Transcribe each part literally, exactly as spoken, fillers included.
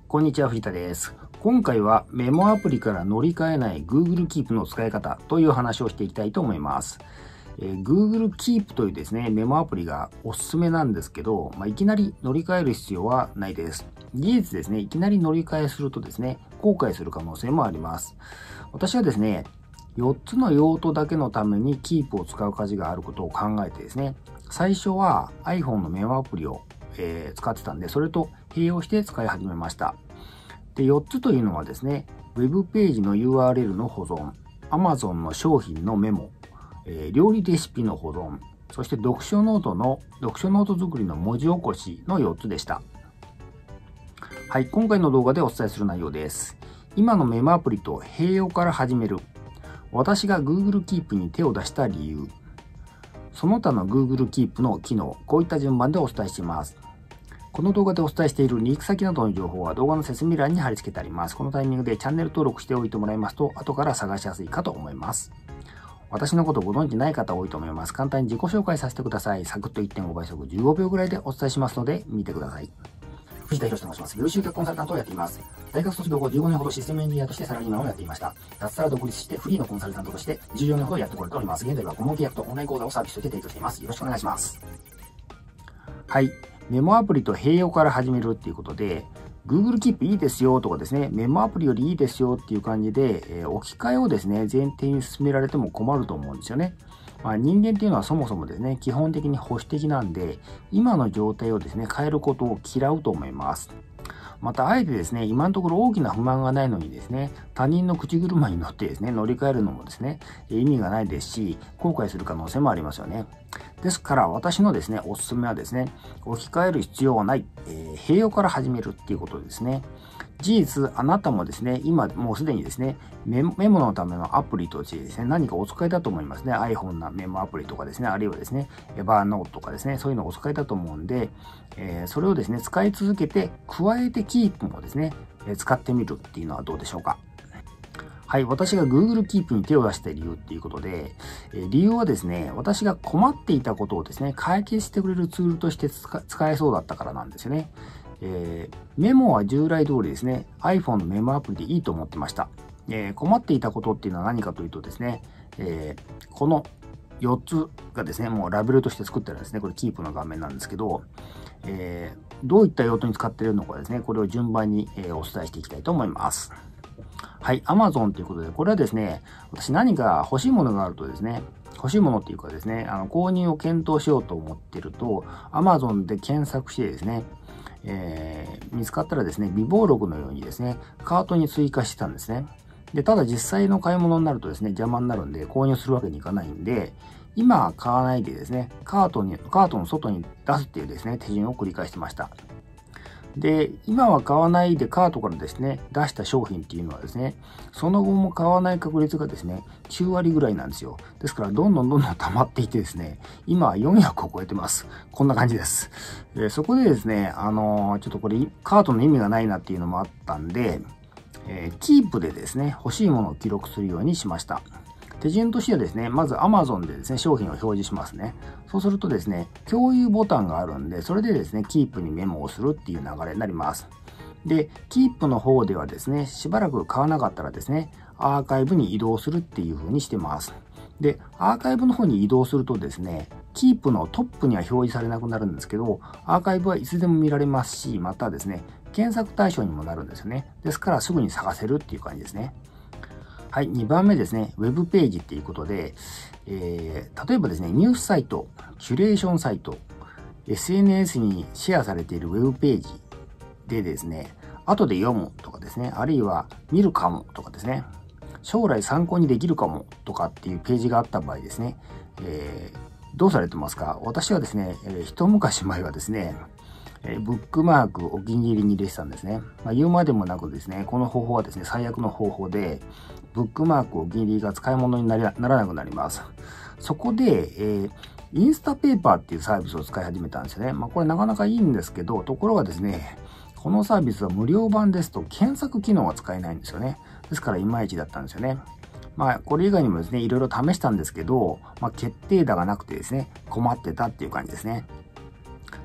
こんにちは、藤田です。今回はメモアプリから乗り換えない Google Keep の使い方という話をしていきたいと思います。えー、Google Keep というですね、メモアプリがおすすめなんですけど、まあ、いきなり乗り換える必要はないです。事実ですね、いきなり乗り換えするとですね、後悔する可能性もあります。私はですね、よっつの用途だけのために Keep を使う価値があることを考えてですね、最初は iPhone のメモアプリを、えー、使ってたんで、それと併用して使い始めました。で、よっつというのはですね、ウェブページの ユーアールエル の保存、Amazon の商品のメモ、えー、料理レシピの保存、そして読書ノートの、読書ノート作りの文字起こしのよっつでした。はい、今回の動画でお伝えする内容です。今のメモアプリと併用から始める。私が Google Keep に手を出した理由。その他の Google Keep の機能、こういった順番でお伝えします。この動画でお伝えしているリンク先などの情報は動画の説明欄に貼り付けてあります。このタイミングでチャンネル登録しておいてもらいますと、後から探しやすいかと思います。私のことをご存知ない方多いと思います。簡単に自己紹介させてください。サクッと いってんご 倍速じゅうごびょうぐらいでお伝えしますので、見てください。藤田博と申します。有集客コンサルタントをやっています。大学卒業後じゅうごねんほどシステムエンジニアとしてサラリーマンをやっていました。脱サラ独立してフリーのコンサルタントとしてじゅうよねんほどやってこれております。現在は顧問契約とオンライン講座をサービスとして提供しています。よろしくお願いします。はい。メモアプリと併用から始めるっていうことで、Google Keep いいですよとかですね、メモアプリよりいいですよっていう感じで、えー、置き換えをですね、前提に進められても困ると思うんですよね。まあ、人間っていうのはそもそもですね、基本的に保守的なんで、今の状態をですね、変えることを嫌うと思います。また、あえてですね、今のところ大きな不満がないのにですね、他人の口車に乗ってですね、乗り換えるのもですね、意味がないですし、後悔する可能性もありますよね。ですから、私のですね、おすすめはですね、置き換える必要はない、えー、併用から始めるっていうことですね。事実、あなたもですね、今もうすでにですね、メモメモのためのアプリとしてですね、何かお使いだと思いますね。iPhone のメモアプリとかですね、あるいはですね、Evernote とかですね、そういうのをお使いだと思うんで、えー、それをですね、使い続けて、加えて Keep もですね、えー、使ってみるっていうのはどうでしょうか。はい、私が Google Keep に手を出した理由っていうことで、えー、理由はですね、私が困っていたことをですね、解決してくれるツールとして使、使えそうだったからなんですよね。えー、メモは従来通りですね、iPhone のメモアプリでいいと思ってました。えー、困っていたことっていうのは何かというとですね、えー、このよっつがですね、もうラベルとして作ってあるんですね。これ Keep の画面なんですけど、えー、どういった用途に使っているのかですね、これを順番に、えー、お伝えしていきたいと思います。はい、Amazon ということで、これはですね、私何か欲しいものがあるとですね、欲しいものっていうかですね、あの購入を検討しようと思ってると、Amazon で検索してですね、えー、見つかったらですね、備忘録のようにですね、カートに追加してたんですね。で、ただ実際の買い物になるとですね、邪魔になるんで、購入するわけにいかないんで、今は買わないでですね、カートに、カートの外に出すっていうですね、手順を繰り返してました。で、今は買わないでカートからですね、出した商品っていうのはですね、その後も買わない確率がですね、きゅうわりぐらいなんですよ。ですから、どんどんどんどん溜まっていてですね、今はよんひゃくを超えてます。こんな感じです。でそこでですね、あのー、ちょっとこれ、カートの意味がないなっていうのもあったんで、えー、キープでですね、欲しいものを記録するようにしました。手順としてはですね、まず Amazon でですね、商品を表示しますね。そうするとですね、共有ボタンがあるんで、それでですね、Keep にメモをするっていう流れになります。で、Keep の方ではですね、しばらく買わなかったらですね、アーカイブに移動するっていう風にしてます。で、アーカイブの方に移動するとですね、Keep のトップには表示されなくなるんですけど、アーカイブはいつでも見られますし、またですね、検索対象にもなるんですよね。ですからすぐに探せるっていう感じですね。はい、にばんめですね、ウェブページっていうことで、えー、例えばですね、ニュースサイト、キュレーションサイト、エスエヌエス にシェアされているウェブページでですね、後で読むとかですね、あるいは見るかもとかですね、将来参考にできるかもとかっていうページがあった場合ですね、えー、どうされてますか？私はですね、えー、一昔前はですね、えブックマークお気に入りに入れてたんですね。まあ、言うまでもなくですね、この方法はですね、最悪の方法で、ブックマークお気に入りが使い物になりならなくなります。そこで、えー、インスタペーパーっていうサービスを使い始めたんですよね。まあ、これなかなかいいんですけど、ところがですね、このサービスは無料版ですと検索機能が使えないんですよね。ですからいまいちだったんですよね。まあ、これ以外にもですね、いろいろ試したんですけど、まあ、決定打がなくてですね、困ってたっていう感じですね。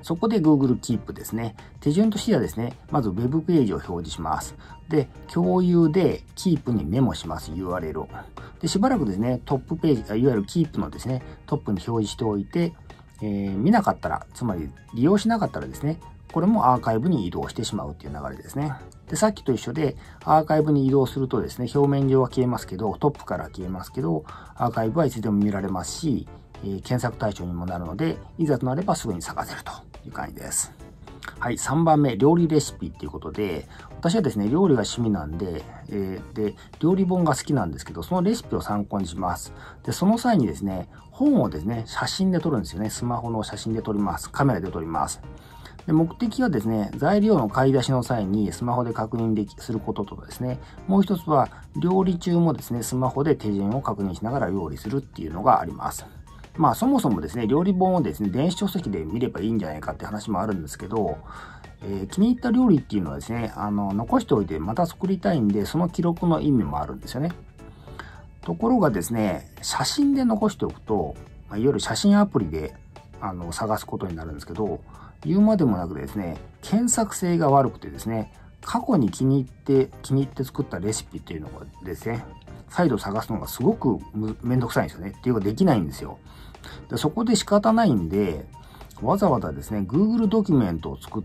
そこで Google Keep ですね。手順としてはですね、まず Web ページを表示します。で、共有で Keep にメモします、ユーアールエル を。で、しばらくですね、トップページ、いわゆる Keep のですね、トップに表示しておいて、えー、見なかったら、つまり利用しなかったらですね、これもアーカイブに移動してしまうっていう流れですね。で、さっきと一緒で、アーカイブに移動するとですね、表面上は消えますけど、トップから消えますけど、アーカイブはいつでも見られますし、えー、検索対象にもなるので、いざとなればすぐに探せるという感じです。はい、さんばんめ、料理レシピっていうことで、私はですね、料理が趣味なんで、えー、で、料理本が好きなんですけど、そのレシピを参考にします。で、その際にですね、本をですね、写真で撮るんですよね。スマホの写真で撮ります。カメラで撮ります。で、目的はですね、材料の買い出しの際にスマホで確認でき、することとですね、もう一つは料理中もですね、スマホで手順を確認しながら料理するっていうのがあります。まあそもそもですね、料理本をですね、電子書籍で見ればいいんじゃないかって話もあるんですけど、えー、気に入った料理っていうのはですね、あの、残しておいてまた作りたいんで、その記録の意味もあるんですよね。ところがですね、写真で残しておくと、まあ、いわゆる写真アプリであの探すことになるんですけど、言うまでもなくですね、検索性が悪くてですね、過去に気に入って、気に入って作ったレシピっていうのがですね、再度探すのがすごくめんどくさいんですよね。っていうかできないんですよ。でそこで仕方ないんで、わざわざですね、Google ドキュメントを作って、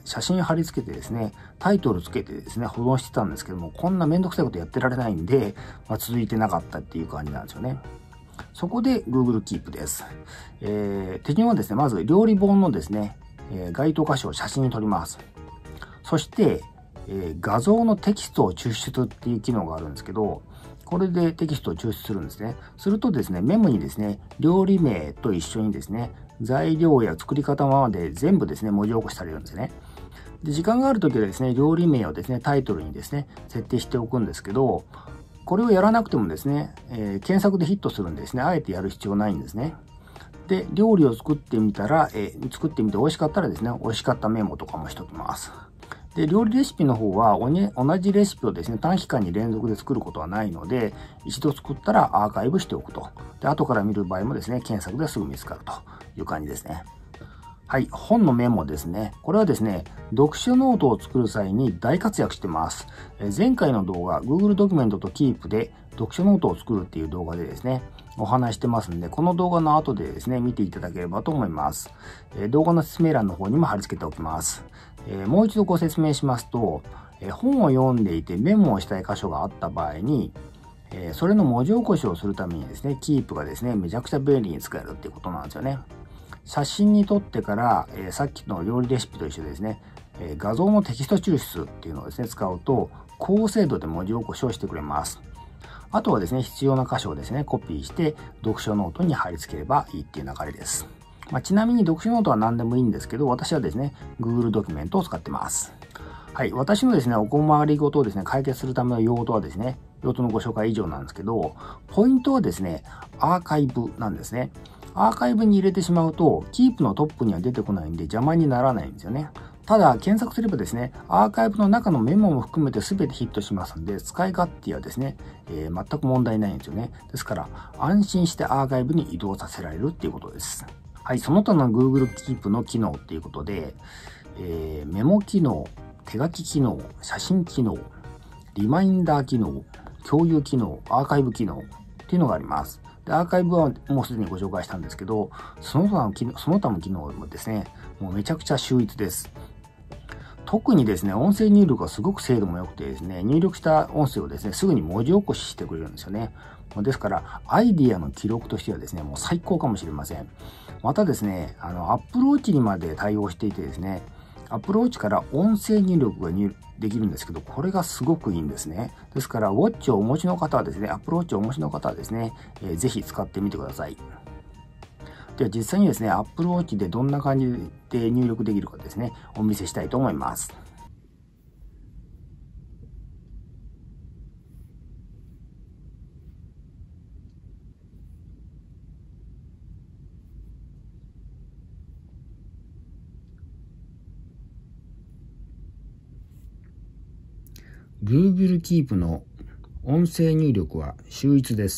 写真貼り付けてですね、タイトルつけてですね、保存してたんですけども、こんなめんどくさいことやってられないんで、まあ、続いてなかったっていう感じなんですよね。そこで Google Keep です。えー、手順はですね、まず料理本のですね、えー、該当箇所を写真に撮ります。そして、えー、画像のテキストを抽出っていう機能があるんですけど、これでテキストを抽出するんですね。するとですね、メモにですね、料理名と一緒にですね、材料や作り方まで全部ですね、文字起こしされるんですね。で、時間があるときはですね、料理名をですね、タイトルにですね、設定しておくんですけど、これをやらなくてもですね、えー、検索でヒットするんでですね、あえてやる必要ないんですね。で、料理を作ってみたら、えー、作ってみて美味しかったらですね、美味しかったメモとかもしときます。で、料理レシピの方はお、ね、同じレシピをですね、短期間に連続で作ることはないので、一度作ったらアーカイブしておくと。で、後から見る場合もですね、検索ですぐ見つかるという感じですね。はい、本のメモですね。これはですね、読書ノートを作る際に大活躍してます。え前回の動画、Google ドキュメントと Keep で読書ノートを作るっていう動画でですね、お話してますんで、この動画の後でですね、見ていただければと思います。え動画の説明欄の方にも貼り付けておきます。えもう一度ご説明しますと、え本を読んでいてメモをしたい箇所があった場合に、えそれの文字起こしをするためにですね、Keep がですね、めちゃくちゃ便利に使えるっていうことなんですよね。写真に撮ってから、えー、さっきの料理レシピと一緒でですね、えー、画像のテキスト抽出っていうのをですね、使うと、高精度で文字起こしをしてくれます。あとはですね、必要な箇所をですね、コピーして、読書ノートに貼り付ければいいっていう流れです。まあ、ちなみに読書ノートは何でもいいんですけど、私はですね、Google ドキュメントを使ってます。はい。私のですね、お困りごとをですね、解決するための用途はですね、用途のご紹介以上なんですけど、ポイントはですね、アーカイブなんですね。アーカイブに入れてしまうと、Keep のトップには出てこないんで邪魔にならないんですよね。ただ、検索すればですね、アーカイブの中のメモも含めて全てヒットしますんで、使い勝手はですね、えー、全く問題ないんですよね。ですから、安心してアーカイブに移動させられるっていうことです。はい、その他の Google Keep の機能っていうことで、えー、メモ機能、手書き機能、写真機能、リマインダー機能、共有機能、アーカイブ機能っていうのがあります。で、アーカイブはもうすでにご紹介したんですけど、その他の機能、その他の機能もですね、もうめちゃくちゃ秀逸です。特にですね、音声入力がすごく精度も良くてですね、入力した音声をですね、すぐに文字起こししてくれるんですよね。ですから、アイディアの記録としてはですね、もう最高かもしれません。またですね、あの、Apple Watchにまで対応していてですね、Apple Watchから音声入力が入できるんですけど、これがすごくいいんですね。ですから、ウォッチをお持ちの方はですね、Apple Watch をお持ちの方はですね、えー、ぜひ使ってみてください。では実際にですね、Apple Watch でどんな感じで入力できるかですね、お見せしたいと思います。Google Keep の音声入力は秀逸です。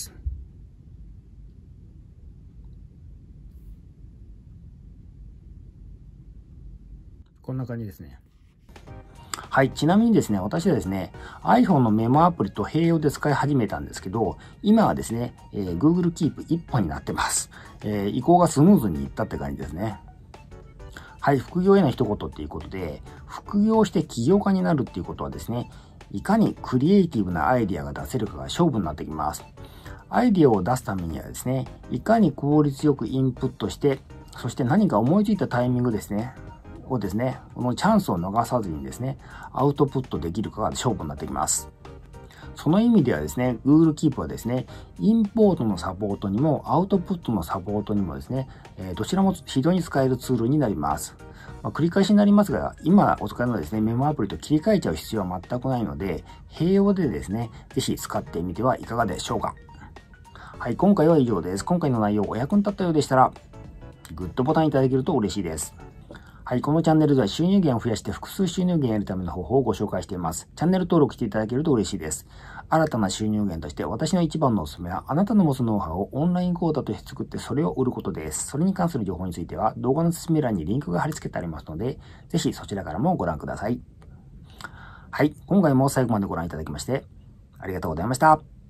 こんな感じですね。はい。ちなみにですね、私はですね、iPhone のメモアプリと併用で使い始めたんですけど、今はですね、えー、Google Keep 一本になってます。えー、移行がスムーズにいったって感じですね。はい。副業への一言っていうことで、副業して起業家になるっていうことはですね、いかにクリエイティブなアイディアが出せるかが勝負になってきます。アイディアを出すためにはですね、いかに効率よくインプットして、そして何か思いついたタイミングですね、をですね、このチャンスを逃さずにですね、アウトプットできるかが勝負になってきます。その意味ではですね、Google Keep はですね、インポートのサポートにも、アウトプットのサポートにもですね、えー、どちらも非常に使えるツールになります。まあ、繰り返しになりますが、今お使いのですね、メモアプリと切り替えちゃう必要は全くないので、併用でですね、ぜひ使ってみてはいかがでしょうか。はい、今回は以上です。今回の内容お役に立ったようでしたら、グッドボタンいただけると嬉しいです。はい、このチャンネルでは収入源を増やして複数収入源を得るための方法をご紹介しています。チャンネル登録していただけると嬉しいです。新たな収入源として私の一番のおすすめは、あなたの持つノウハウをオンライン講座として作ってそれを売ることです。それに関する情報については動画の説明欄にリンクが貼り付けてありますので、ぜひそちらからもご覧ください。はい、今回も最後までご覧いただきましてありがとうございました。